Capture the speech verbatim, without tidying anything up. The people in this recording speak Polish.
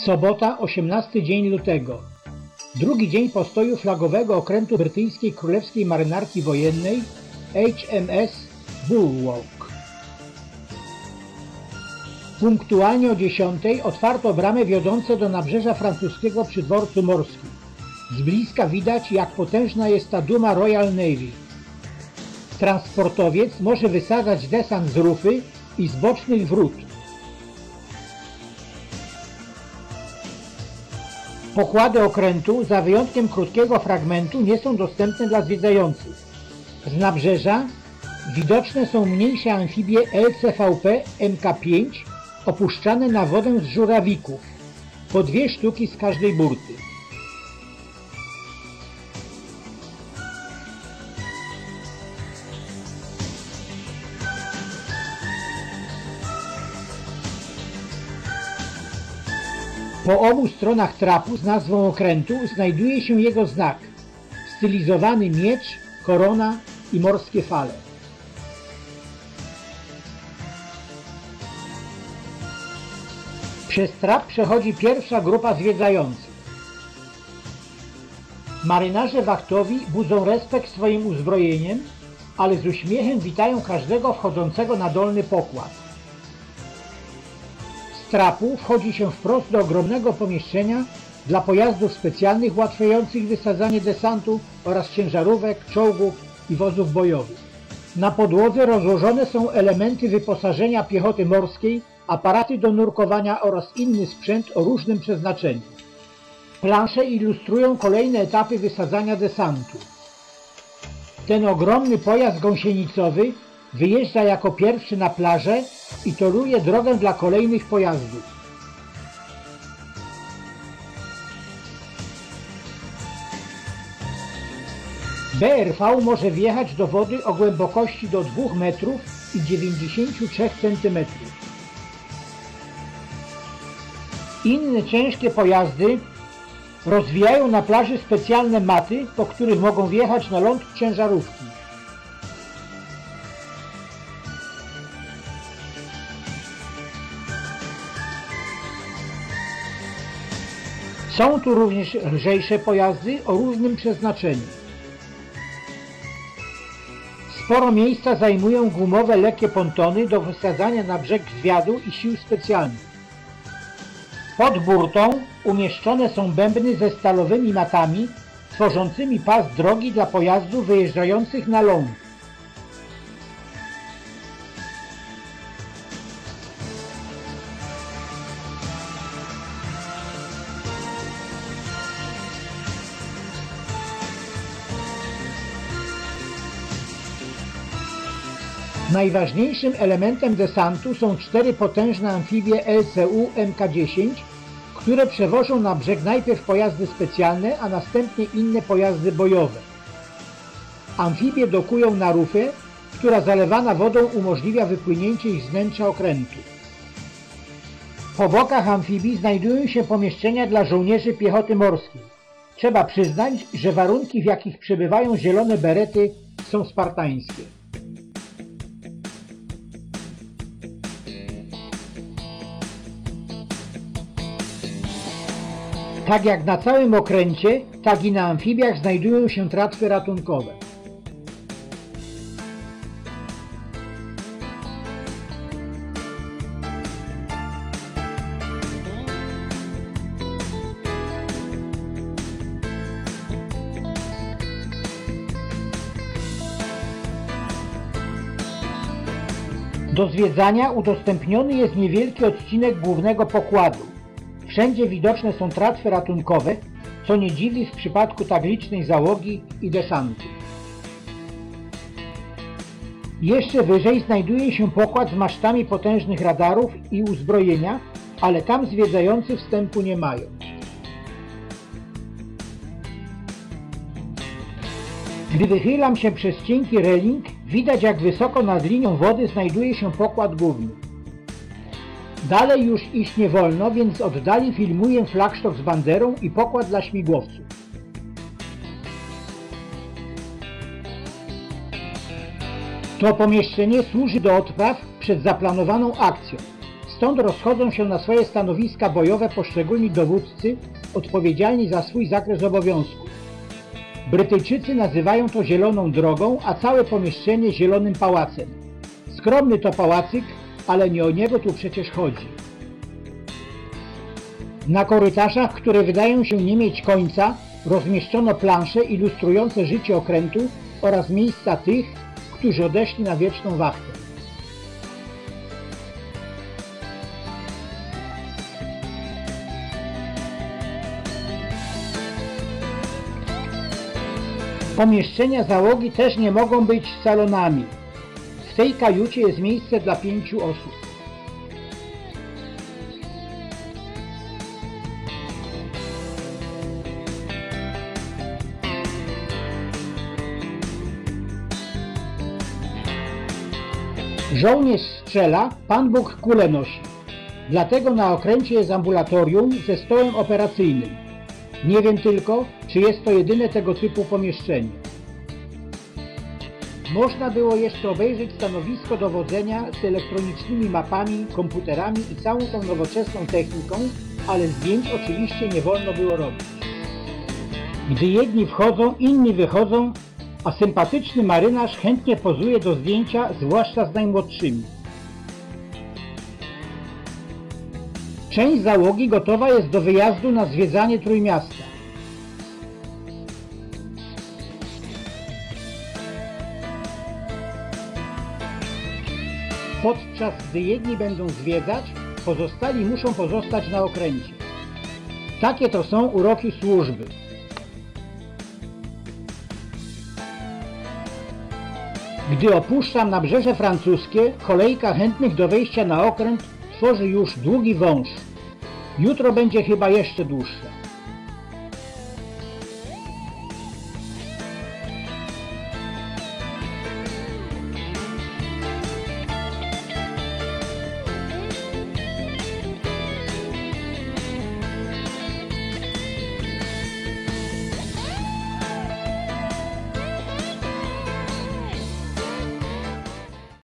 Sobota, osiemnasty dzień lutego. Drugi dzień postoju flagowego okrętu brytyjskiej królewskiej marynarki wojennej H M S Bulwark. Punktualnie o dziesiątej otwarto bramy wiodące do nabrzeża francuskiego przy dworcu morskim. Z bliska widać, jak potężna jest ta duma Royal Navy. Transportowiec może wysadzać desant z rufy i z bocznych wrót. Pokłady okrętu, za wyjątkiem krótkiego fragmentu, nie są dostępne dla zwiedzających. Z nabrzeża widoczne są mniejsze amfibie L C V P M K pięć opuszczane na wodę z żurawików, po dwie sztuki z każdej burty. Po obu stronach trapu z nazwą okrętu znajduje się jego znak, stylizowany miecz, korona i morskie fale. Przez trap przechodzi pierwsza grupa zwiedzających. Marynarze wachtowi budzą respekt swoim uzbrojeniem, ale z uśmiechem witają każdego wchodzącego na dolny pokład. Z trapu wchodzi się wprost do ogromnego pomieszczenia dla pojazdów specjalnych ułatwiających wysadzanie desantu oraz ciężarówek, czołgów i wozów bojowych. Na podłodze rozłożone są elementy wyposażenia piechoty morskiej, aparaty do nurkowania oraz inny sprzęt o różnym przeznaczeniu. Plansze ilustrują kolejne etapy wysadzania desantu. Ten ogromny pojazd gąsienicowy wyjeżdża jako pierwszy na plażę i toruje drogę dla kolejnych pojazdów. B R V może wjechać do wody o głębokości do dwóch metrów i dziewięćdziesięciu trzech centymetrów. Inne ciężkie pojazdy rozwijają na plaży specjalne maty, po których mogą wjechać na ląd ciężarówki. Są tu również lżejsze pojazdy o różnym przeznaczeniu. Sporo miejsca zajmują gumowe lekkie pontony do wysadzania na brzeg zwiadu i sił specjalnych. Pod burtą umieszczone są bębny ze stalowymi matami, tworzącymi pas drogi dla pojazdów wyjeżdżających na ląd. Najważniejszym elementem desantu są cztery potężne amfibie L C U M K dziesięć, które przewożą na brzeg najpierw pojazdy specjalne, a następnie inne pojazdy bojowe. Amfibie dokują na rufę, która zalewana wodą umożliwia wypłynięcie ich z wnętrza okrętu. Po bokach amfibii znajdują się pomieszczenia dla żołnierzy piechoty morskiej. Trzeba przyznać, że warunki, w jakich przebywają zielone berety, są spartańskie. Tak jak na całym okręcie, tak i na amfibiach znajdują się tratwy ratunkowe. Do zwiedzania udostępniony jest niewielki odcinek głównego pokładu. Wszędzie widoczne są tratwy ratunkowe, co nie dziwi w przypadku tak licznej załogi i desantu. Jeszcze wyżej znajduje się pokład z masztami potężnych radarów i uzbrojenia, ale tam zwiedzający wstępu nie mają. Gdy wychylam się przez cienki reling, widać, jak wysoko nad linią wody znajduje się pokład główny. Dalej już iść nie wolno, więc z oddali filmuję flagsztok z banderą i pokład dla śmigłowców. To pomieszczenie służy do odpraw przed zaplanowaną akcją. stąd rozchodzą się na swoje stanowiska bojowe poszczególni dowódcy odpowiedzialni za swój zakres obowiązków. Brytyjczycy nazywają to Zieloną Drogą, a całe pomieszczenie Zielonym Pałacem. Skromny to pałacyk, ale nie o niego tu przecież chodzi. Na korytarzach, które wydają się nie mieć końca, rozmieszczono plansze ilustrujące życie okrętu oraz miejsca tych, którzy odeszli na wieczną wachtę. Pomieszczenia załogi też nie mogą być salonami. W tej kajucie jest miejsce dla pięciu osób. Żołnierz strzela, Pan Bóg kulę nosi. Dlatego na okręcie jest ambulatorium ze stołem operacyjnym. Nie wiem tylko, czy jest to jedyne tego typu pomieszczenie. Można było jeszcze obejrzeć stanowisko dowodzenia z elektronicznymi mapami, komputerami i całą tą nowoczesną techniką, ale zdjęć oczywiście nie wolno było robić. Gdy jedni wchodzą, inni wychodzą, a sympatyczny marynarz chętnie pozuje do zdjęcia, zwłaszcza z najmłodszymi. Część załogi gotowa jest do wyjazdu na zwiedzanie Trójmiasta. Podczas gdy jedni będą zwiedzać, pozostali muszą pozostać na okręcie. Takie to są uroki służby. Gdy opuszczam nabrzeże francuskie, kolejka chętnych do wejścia na okręt tworzy już długi wąż. Jutro będzie chyba jeszcze dłuższa.